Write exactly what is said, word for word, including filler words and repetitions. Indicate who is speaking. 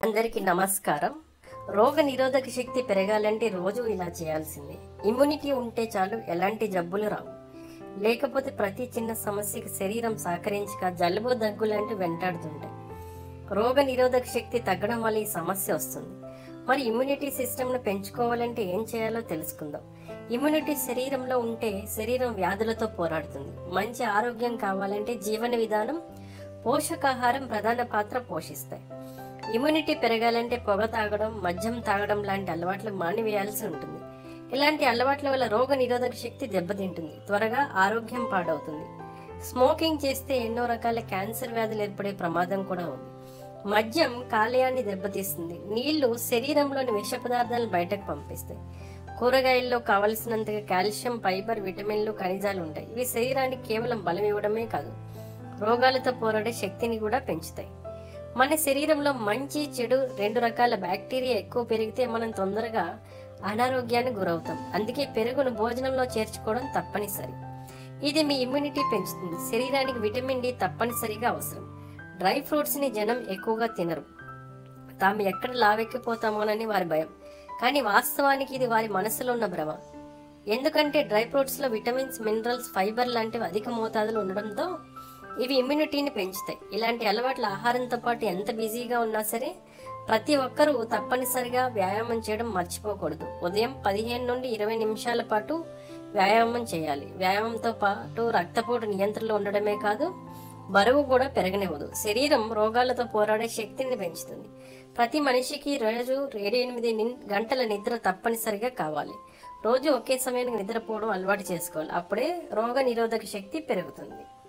Speaker 1: అందరికీ నమస్కారం. రోగ నిరోధక శక్తి పెరగాలంటే రోజు ఇలా చేయాల్సిందే. ఇమ్యూనిటీ ఉంటే చాలు, ఎలాంటి జబ్బులు రావు. లేకపోతే ప్రతి చిన్న సమస్యకి శరీరం సహకరించక జలుబు దగ్గు లాంటి వెంటాడుతుంటాయి. రోగ నిరోధక శక్తి తగ్గడం వల్ల ఈ సమస్య వస్తుంది. మరి ఇమ్యూనిటీ సిస్టమ్ను పెంచుకోవాలంటే ఏం చేయాలో తెలుసుకుందాం. ఇమ్యూనిటీ శరీరంలో ఉంటే శరీరం వ్యాధులతో పోరాడుతుంది. మంచి ఆరోగ్యం కావాలంటే జీవన విధానం, పోషకాహారం ప్రధాన పాత్ర పోషిస్తాయి. ఇమ్యూనిటీ పెరగాలంటే పొగ తాగడం, మద్యం తాగడం లాంటి అలవాట్లు మానివేయాల్సి ఉంటుంది. ఇలాంటి అలవాట్ల వల్ల రోగ నిరోధక శక్తి దెబ్బతింటుంది, త్వరగా ఆరోగ్యం పాడవుతుంది. స్మోకింగ్ చేస్తే ఎన్నో రకాల క్యాన్సర్ వ్యాధులు ఏర్పడే ప్రమాదం కూడా ఉంది. మద్యం కాలేయాన్ని దెబ్బతీస్తుంది. నీళ్లు శరీరంలోని విష పదార్థాలను బయటకు పంపిస్తాయి. కూరగాయల్లో కావలసినంతగా కాల్షియం, ఫైబర్, విటమిన్లు, ఖనిజాలు ఉంటాయి. ఇవి శరీరానికి కేవలం బలం ఇవ్వడమే కాదు, రోగాలతో పోరాడే శక్తిని కూడా పెంచుతాయి. మన శరీరంలో మంచి, చెడు రెండు రకాల బ్యాక్టీరియా ఎక్కువ పెరిగితే మనం తొందరగా అనారోగ్యానికి గురవుతాం. అందుకే పెరుగును భోజనంలో చేర్చుకోవడం తప్పనిసరి. ఇది మీ ఇమ్యూనిటీ పెంచుతుంది. శరీరానికి విటమిన్ డి తప్పనిసరిగా అవసరం. డ్రై ఫ్రూట్స్ ని జనం ఎక్కువగా తినరు, తాము ఎక్కడ లావెక్కిపోతామోనని వారి భయం. కానీ వాస్తవానికి ఇది వారి మనసులో ఉన్న భ్రమ. ఎందుకంటే డ్రై ఫ్రూట్స్ లో విటమిన్స్, మినరల్స్, ఫైబర్ లాంటివి అధిక మోతాదులు ఉండడంతో ఇవి ఇమ్యూనిటీని పెంచుతాయి. ఇలాంటి అలవాట్ల ఆహారంతో పాటు ఎంత బిజీగా ఉన్నా సరే ప్రతి ఒక్కరూ తప్పనిసరిగా వ్యాయామం చేయడం మర్చిపోకూడదు. ఉదయం పదిహేను నుండి ఇరవై నిమిషాల పాటు వ్యాయామం చేయాలి. వ్యాయామంతో పాటు రక్తపోటు నియంత్రణలో ఉండడమే కాదు, బరువు కూడా పెరగనివ్వదు. శరీరం రోగాలతో పోరాడే శక్తిని పెంచుతుంది. ప్రతి మనిషికి రోజు ఏడు ఎనిమిది గంటల నిద్ర తప్పనిసరిగా కావాలి. రోజు ఒకే సమయానికి నిద్రపోవడం అలవాటు చేసుకోవాలి. అప్పుడే రోగ నిరోధక శక్తి పెరుగుతుంది.